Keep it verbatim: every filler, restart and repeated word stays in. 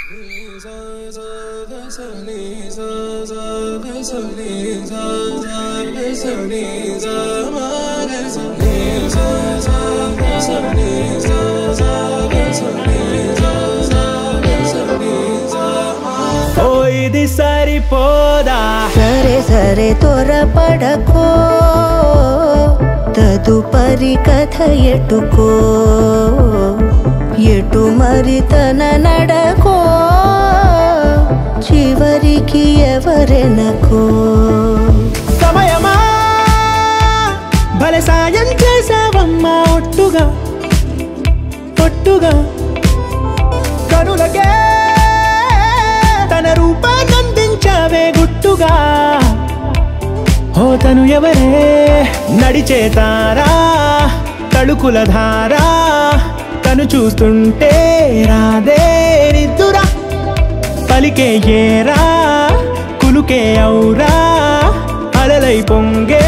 ఇది సరిపోదా సరే సరే త్వరపడకో తదుపరి కథ ఎటుకో ఎటు మరి తన నడకో చివరికి ఎవరెనకో సమయమా భలే సాయం చేసావమ్మా ఒట్టుగా ఒట్టుగా కనులకే తన రూపాన్నందించావే గుట్టుగా ఓ తను ఎవరే నడిచే తారా తళుకుల ధారా తను చూస్తుంటే రాదే నిద్దురా పలికే ఏరా కులుకే ఔరా అలలై పొంగే